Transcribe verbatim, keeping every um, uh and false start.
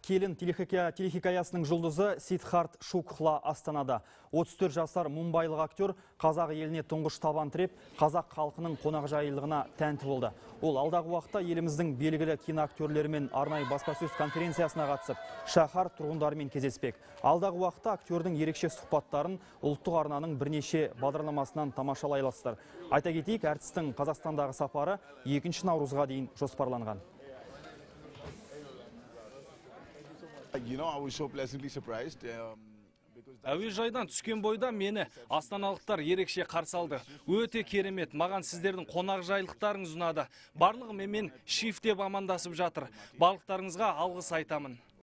келін телехикаясының жұлдызы Сидхарт Шукхла Астанада. отыз төрт жасар мумбайлық актер қазақ еліне тұңғыш табан тіреп, қазақ халқының қонақжайлылығына тәнті болды. Ол алдағы уақытта еліміздің белгілі киноактерлерімен арнайы баспасөз конференциясына қатысып, шаһар тұрғындарымен кездеспек. Алдағы уақытта актердің ерекше сұхбаттарын ұлттық арнаның бірнеше бағдарламасынан тамашалай аласыздар. Айта кетейік, әртістің Қазақстандағы сапары екінші наурызға дейін жоспарланған. Әуежайдан түскен бойда мені астаналықтар ерекше қарсы алды. Өте керемет, маған сіздердің қонақжайлықтарыңыз ұнады. Барлығы менімен шиф деп амандасып жатыр. Барлықтарыңызға алғыс айтамын.